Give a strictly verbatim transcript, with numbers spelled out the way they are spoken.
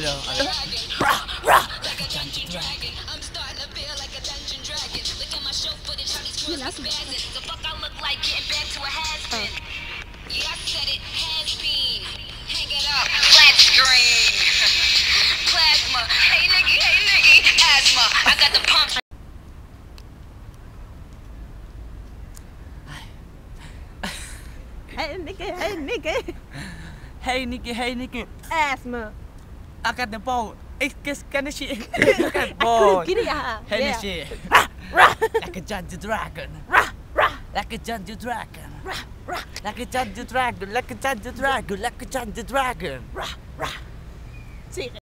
Hello. Rah, rah. Like a dungeon dragon. I'm starting to feel like a dungeon dragon. Look at my show footage, how these girls be spazzing. The fuck I look like getting back to a has-been. Yeah, I said it, has-been. Hang it up, flat screen. Plasma. Hey nigga, hey nigga. Asthma. I got the pump. Hey nigga, hey nigga. Hey nigga, hey nigga. Asthma. I got the ball. It's just kind of shit. I got I ball. couldn't get it out. Hey Yeah. shit. Rah, rah. Like a jungle dragon. Rah, rah. Like a jungle dragon. Rah, rah. Like a jungle dragon. Like a jungle dragon. Like a jungle dragon. Rah, rah. See.